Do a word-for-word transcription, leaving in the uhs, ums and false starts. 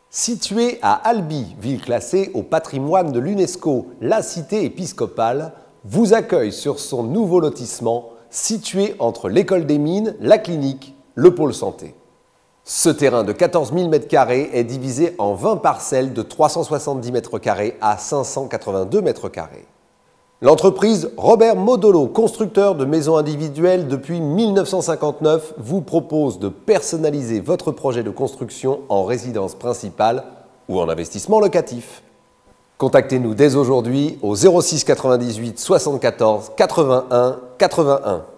Située à Albi, ville classée au patrimoine de l'UNESCO, la cité épiscopale vous accueille sur son nouveau lotissement situé entre l'école des mines, la clinique, le pôle santé. Ce terrain de quatorze mille mètres carrés est divisé en vingt parcelles de trois cent soixante-dix mètres carrés à cinq cent quatre-vingt-deux mètres carrés. L'entreprise Robert Modolo, constructeur de maisons individuelles depuis mille neuf cent cinquante-neuf, vous propose de personnaliser votre projet de construction en résidence principale ou en investissement locatif. Contactez-nous dès aujourd'hui au zéro six quatre-vingt-dix-huit soixante-quatorze quatre-vingt-un quatre-vingt-un.